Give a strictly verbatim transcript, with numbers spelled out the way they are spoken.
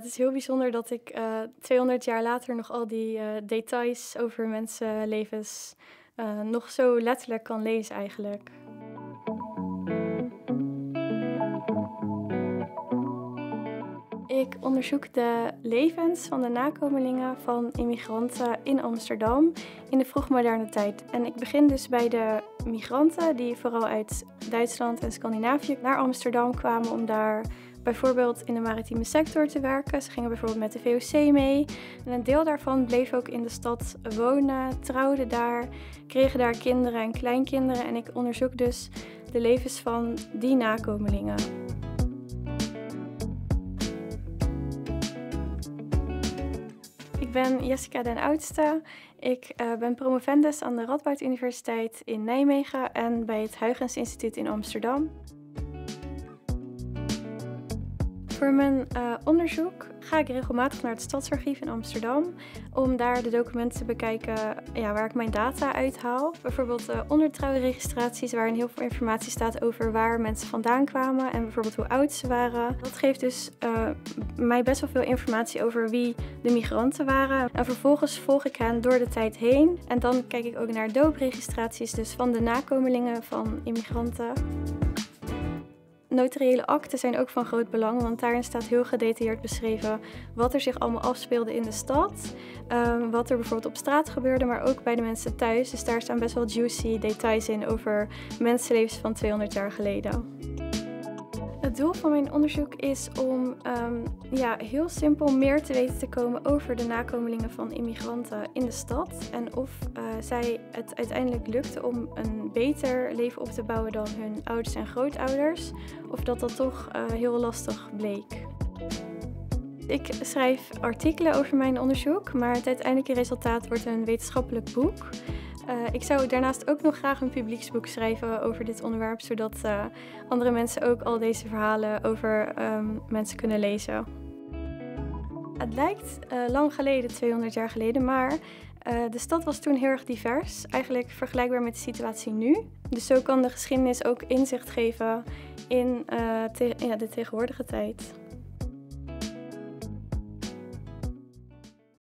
het is heel bijzonder dat ik uh, tweehonderd jaar later nog al die uh, details over mensenlevens uh, nog zo letterlijk kan lezen eigenlijk. Ik onderzoek de levens van de nakomelingen van immigranten in Amsterdam in de vroegmoderne tijd. En ik begin dus bij de migranten die vooral uit Duitsland en Scandinavië naar Amsterdam kwamen om daar bijvoorbeeld in de maritieme sector te werken. Ze gingen bijvoorbeeld met de V O C mee. En een deel daarvan bleef ook in de stad wonen, trouwden daar, kregen daar kinderen en kleinkinderen. En ik onderzoek dus de levens van die nakomelingen. Ik ben Jessica den Oudste. Ik uh, ben promovendus aan de Radboud Universiteit in Nijmegen en bij het Huygens Instituut in Amsterdam. Voor mijn uh, onderzoek ga ik regelmatig naar het Stadsarchief in Amsterdam om daar de documenten te bekijken ja, waar ik mijn data uithaal. Bijvoorbeeld uh, ondertrouwregistraties waarin heel veel informatie staat over waar mensen vandaan kwamen en bijvoorbeeld hoe oud ze waren. Dat geeft dus uh, mij best wel veel informatie over wie de migranten waren. En vervolgens volg ik hen door de tijd heen en dan kijk ik ook naar doopregistraties dus van de nakomelingen van immigranten. Notariële akten zijn ook van groot belang, want daarin staat heel gedetailleerd beschreven wat er zich allemaal afspeelde in de stad. Um, wat er bijvoorbeeld op straat gebeurde, maar ook bij de mensen thuis. Dus daar staan best wel juicy details in over mensenlevens van tweehonderd jaar geleden. Het doel van mijn onderzoek is om um, ja, heel simpel meer te weten te komen over de nakomelingen van immigranten in de stad. En of uh, zij het uiteindelijk lukte om een beter leven op te bouwen dan hun ouders en grootouders. Of dat dat toch uh, heel lastig bleek. Ik schrijf artikelen over mijn onderzoek, maar het uiteindelijke resultaat wordt een wetenschappelijk boek. Uh, ik zou daarnaast ook nog graag een publieksboek schrijven over dit onderwerp, zodat uh, andere mensen ook al deze verhalen over um, mensen kunnen lezen. Het lijkt uh, lang geleden, tweehonderd jaar geleden, maar uh, de stad was toen heel erg divers. Eigenlijk vergelijkbaar met de situatie nu. Dus zo kan de geschiedenis ook inzicht geven in uh, te- ja, de tegenwoordige tijd.